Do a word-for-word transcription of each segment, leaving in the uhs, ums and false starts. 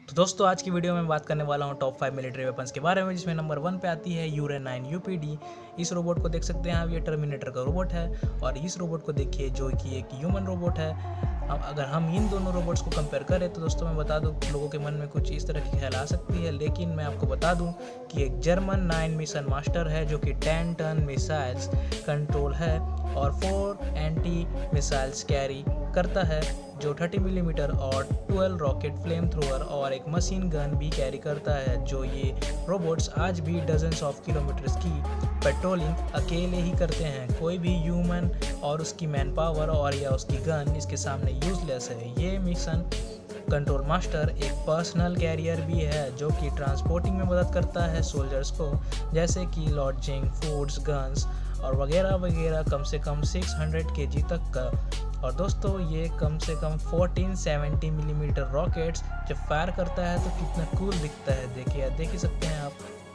तो दोस्तों आज की वीडियो में बात करने वाला हूँ टॉप फाइव मिलिट्री वेपन्स के बारे में, जिसमें नंबर वन पे आती है यूरेन नाइन यू पी डी। इस रोबोट को देख सकते हैं आप, ये टर्मिनेटर का रोबोट है और इस रोबोट को देखिए जो कि एक ह्यूमन रोबोट है। अब अगर हम इन दोनों रोबोट्स को कंपेयर करें तो दोस्तों मैं बता दूं, लोगों के मन में कुछ इस तरह की ख्याल आ सकती है, लेकिन मैं आपको बता दूं कि एक जर्मन नाइन मिशन मास्टर है जो कि टेन टन मिसाइल्स कंट्रोल है और फोर एंटी मिसाइल्स कैरी करता है, जो थर्टी मिलीमीटर और ट्वेल्व रॉकेट फ्लेम थ्रोअर और एक मशीन गन भी कैरी करता है। जो ये रोबोट्स आज भी डजन्स ऑफ किलोमीटर्स की पेट्रोलिंग अकेले ही करते हैं। कोई भी ह्यूमन और उसकी मैन पावर और या उसकी गन इसके सामने यूजलेस है। ये मिशन कंट्रोल मास्टर एक पर्सनल कैरियर भी है जो कि ट्रांसपोर्टिंग में मदद करता है सोल्जर्स को, जैसे कि लॉजिंग, फूड्स, गन्स और वगैरह वगैरह, कम से कम सिक्स हंड्रेड के जी तक का। और दोस्तों ये कम से कम फोर्टीन सेवेंटी मिलीमीटर रॉकेट्स जब फायर करता है तो कितना कूल दिखता है, देखिए देख ही सकते हैं आप।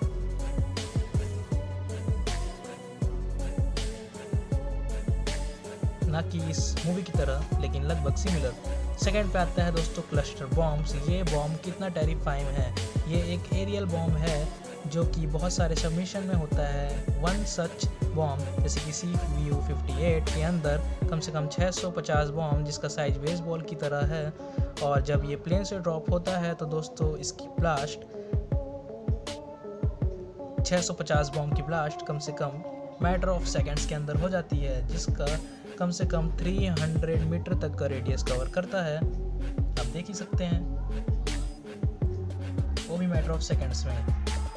ना कि इस मूवी की तरह, लेकिन लगभग सिमिलर। सेकंड पे आता है दोस्तों क्लस्टर बॉम्ब्स। ये बॉम्ब कितना टेरिफाइंग है। ये एक एरियल बॉम्ब है जो कि बहुत सारे सबमिशन में होता है। वन सच बॉम्ब जैसे कि सी यू फिफ्टी एट के अंदर कम से कम छह सौ पचास बॉम्ब, जिसका साइज बेसबॉल की तरह है, और जब ये प्लेन से ड्रॉप होता है तो दोस्तों इसकी ब्लास्ट छह सौ पचास बॉम्ब की ब्लास्ट कम से कम मैटर ऑफ सेकंड्स के अंदर हो जाती है, जिसका कम से कम तीन सौ मीटर तक का रेडियस कवर करता है। आप देख ही सकते हैं, वो भी मैटर ऑफ सेकंड्स में।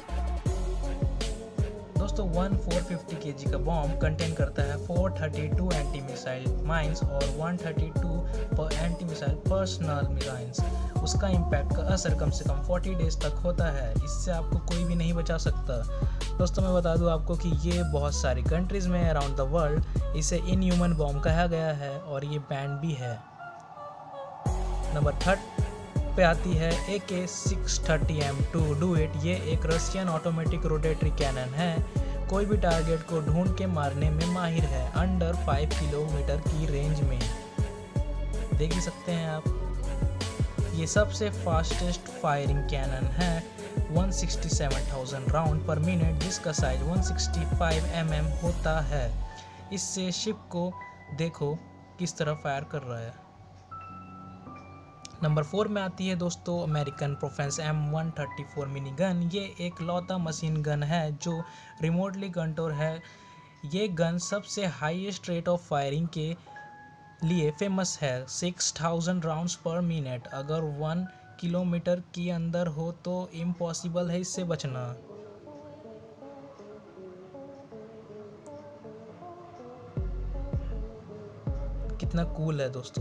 दोस्तों वन फोर फिफ्टी के जी का बॉम्ब कंटेन करता है four thirty two anti missile mines और वन थर्टी टू पर एंटी मिसाइल पर्सनल मिसाइल्स। उसका इम्पैक्ट का असर कम से कम फोर्टी डेज तक होता है। इससे आपको कोई भी नहीं बचा सकता। दोस्तों मैं बता दूं आपको कि ये बहुत सारी कंट्रीज़ में अराउंड द वर्ल्ड इसे इनह्यूमन बॉम्ब कहा गया है और ये बैंड भी है। नंबर थर्ड पे आती है A K six thirty M two do it. ये एक रशियन ऑटोमेटिक रोटेटरी कैनन है। कोई भी टारगेट को ढूंढ के मारने में माहिर है, अंडर फाइव किलोमीटर की रेंज में। देख ही सकते हैं आप, ये सबसे फास्टेस्ट फायरिंग कैनन है। One sixty seven thousand round per minute, जिसका size one sixty five M M होता है। इससे शिप को देखो किस तरह फायर कर रहा है। नंबर फोर में आती है दोस्तों अमेरिकन प्रोफेंस M one thirty four mini gun. ये एक लौता मशीन गन है जो रिमोटली कंट्रोल है। ये गन सबसे हाईएस्ट रेट ऑफ फायरिंग के लिए फेमस है, six thousand rounds per minute. अगर वन किलोमीटर के अंदर हो तो इम्पॉसिबल है इससे बचना। कितना कूल है दोस्तों।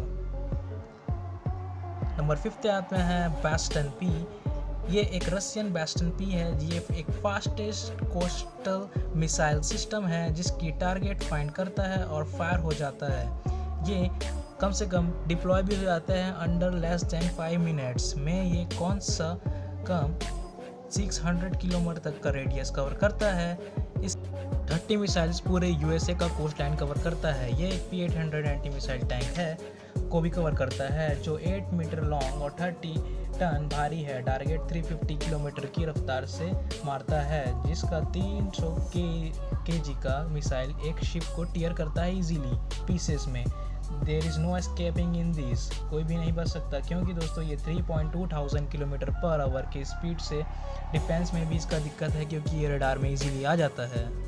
नंबर फिफ्थ आते हैं बैस्टन पी। ये एक रशियन बैस्टन पी है। ये एक फास्टेस्ट कोस्टल मिसाइल सिस्टम है जिसकी टारगेट फाइंड करता है और फायर हो जाता है। ये कम से कम डिप्लॉय भी हो जाता है under less than five minutes में। ये कौन सा कम सिक्स हंड्रेड किलोमीटर तक का रेडियस कवर करता है। इस थर्टी मिसाइल्स पूरे यूएसए का कोस्ट लाइन कवर करता है। ये एक P eight hundred anti missile tank है को भी कवर करता है, जो एट मीटर लॉन्ग और थर्टी टन भारी है। टारगेट थ्री फिफ्टी किलोमीटर की रफ्तार से मारता है, जिसका तीन सौ के जी का मिसाइल एक शिप को टियर करता है इजीली पीसेस में। There is no escaping in this. कोई भी नहीं बच सकता, क्योंकि दोस्तों ये three point two thousand kilometre per hour के स्पीड से डिफेंस में भी इसका दिक्कत है, क्योंकि ये रडार में इजीली आ जाता है।